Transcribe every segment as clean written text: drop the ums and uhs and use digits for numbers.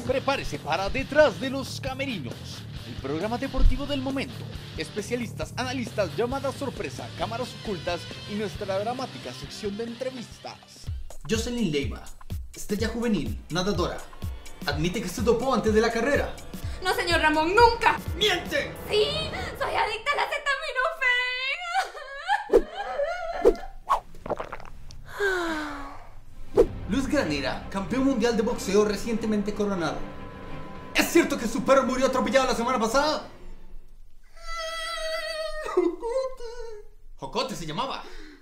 Prepárese para Detrás de los Camerinos, el programa deportivo del momento. Especialistas, analistas, llamadas sorpresa, cámaras ocultas y nuestra dramática sección de entrevistas. Jocelyn Leiva, estrella juvenil, nadadora. Admite que se dopó antes de la carrera. No, señor Ramón, nunca. ¡Miente! Sí, soy adicta a la acetaminofén. Luz Granera, campeón mundial de boxeo recientemente coronado. ¿Es cierto que su perro murió atropellado la semana pasada? Jocote se llamaba.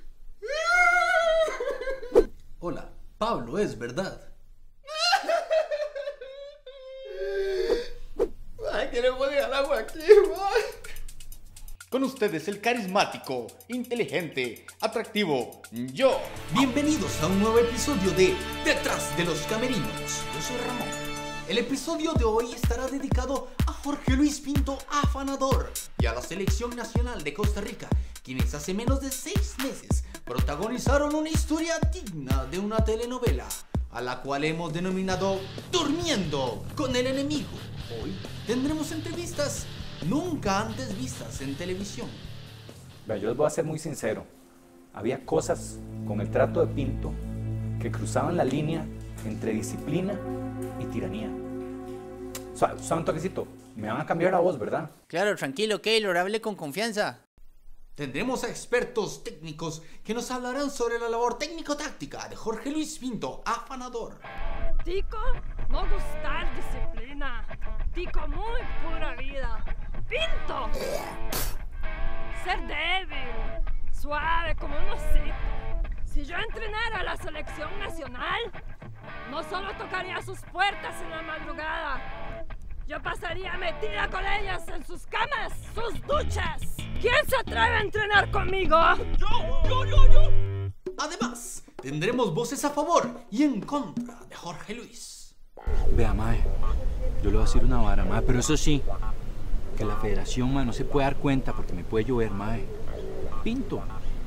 Hola, Pablo, es verdad. Ay, que le poner al agua aquí, man. Con ustedes el carismático, inteligente, atractivo, yo. Bienvenidos a un nuevo episodio de Detrás de los Camerinos. Yo soy Ramón. El episodio de hoy estará dedicado a Jorge Luis Pinto Afanador y a la Selección Nacional de Costa Rica, quienes hace menos de 6 meses protagonizaron una historia digna de una telenovela, a la cual hemos denominado Durmiendo con el Enemigo. Hoy tendremos entrevistas nunca antes vistas en televisión. Yo les voy a ser muy sincero. Había cosas con el trato de Pinto que cruzaban la línea entre disciplina y tiranía. Suave un toquecito. Me van a cambiar la voz, ¿verdad? Claro, tranquilo, Keylor, hable con confianza. Tendremos a expertos técnicos que nos hablarán sobre la labor técnico-táctica de Jorge Luis Pinto Afanador. Tico, no gustar disciplina. Tico, muy pura vida. Pinto, ser débil, suave como un osito. Si yo entrenara a la selección nacional, no solo tocaría sus puertas en la madrugada, yo pasaría metida con ellas en sus camas, sus duchas. ¿Quién se atreve a entrenar conmigo? Yo. Además, tendremos voces a favor y en contra de Jorge Luis. Vea, mae, yo le voy a decir una vara, mae, pero eso sí, que la federación, mae, no se puede dar cuenta porque me puede llover, mae. Pinto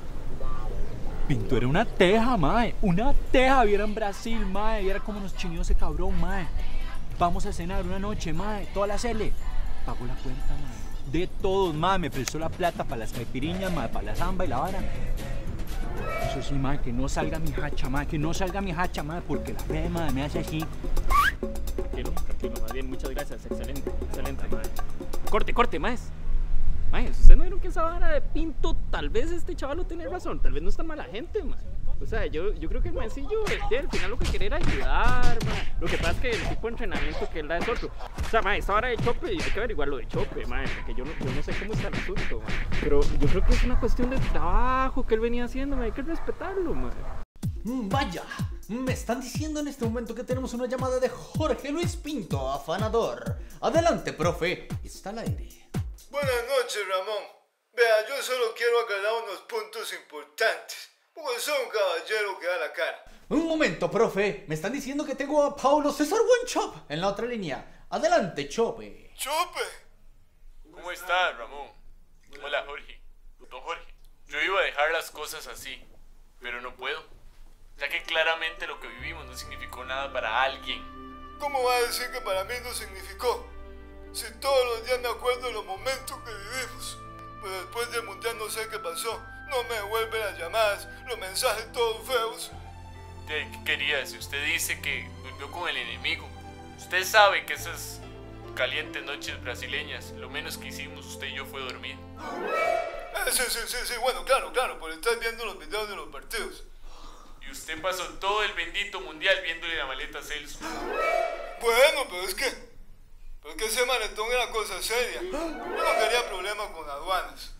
era una teja, mae, una teja. Viera en Brasil, mae, viera cómo nos chineó ese cabrón, mae. Vamos a cenar una noche, mae, toda la cele. Pagó la cuenta, mae, de todos, mae, me prestó la plata para las caipiriñas, mae, para la zamba y la vara. Eso sí, mae, que no salga mi hacha, mae, mae, porque la ve, mae, me hace así. Tranquilo, más bien, muchas gracias, excelente, mae. Corte, maes. Maes, ¿ustedes no vieron que esa vara de Pinto, tal vez este chaval tiene razón, tal vez no es tan mala gente, mae? O sea, yo creo que el maecillo, al final lo que quiere era ayudar, mae. Lo que pasa es que el tipo de entrenamiento que él da es otro. O sea, mae, esta vara de chope, hay que averiguar lo de chope, mae, porque yo no sé cómo está el asunto, mae. Pero yo creo que es una cuestión de trabajo que él venía haciendo, mae, hay que respetarlo, mae. Vaya, me están diciendo en este momento que tenemos una llamada de Jorge Luis Pinto Afanador. Adelante, profe, está al aire. Buenas noches, Ramón. Vea, yo solo quiero aclarar unos puntos importantes, porque soy un caballero que da la cara. Un momento, profe, me están diciendo que tengo a Paulo César Buenchop en la otra línea. Adelante, Chope. ¿Chope? ¿Cómo estás, Ramón? Hola, Jorge. Don Jorge, yo iba a dejar las cosas así, pero no puedo, ya que claramente lo que vivimos no significó nada para alguien. ¿Cómo va a decir que para mí no significó? Si todos los días me acuerdo de los momentos que vivimos, pero después del mundial no sé qué pasó. No me devuelven las llamadas, los mensajes todos feos. ¿Qué quería? Si usted dice que durmió con el enemigo, usted sabe que esas calientes noches brasileñas, lo menos que hicimos usted y yo fue dormir. Sí, bueno, claro, por estar viendo los videos de los partidos. Y usted pasó todo el bendito mundial viéndole la maleta a Celso. Bueno, pero es que ese maletón era cosa seria. Yo no quería problemas con aduanas.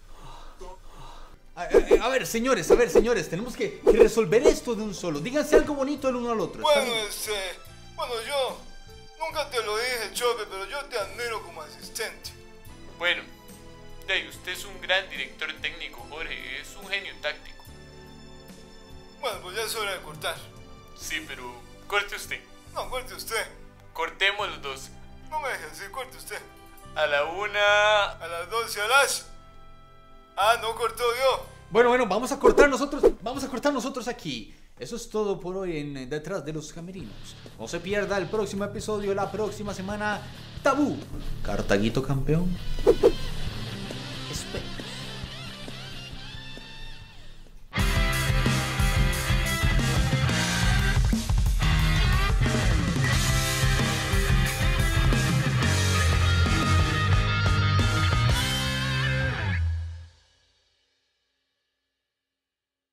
A ver, señores, tenemos que resolver esto de un solo. Díganse algo bonito el uno al otro. Bueno, yo nunca te lo dije, Chope, pero yo te admiro como asistente. Bueno, usted es un gran director técnico, Jorge, es un genio táctico. Bueno, pues ya es hora de cortar. Sí, pero corte usted. No, corte usted. Cortemos los dos. No me deje así, corte usted. A la 1. A las 12, a las... Ah, no cortó yo. Bueno, vamos a cortar nosotros aquí. Eso es todo por hoy en Detrás de los Camerinos. No se pierda el próximo episodio la próxima semana. Tabú. Cartaguito campeón.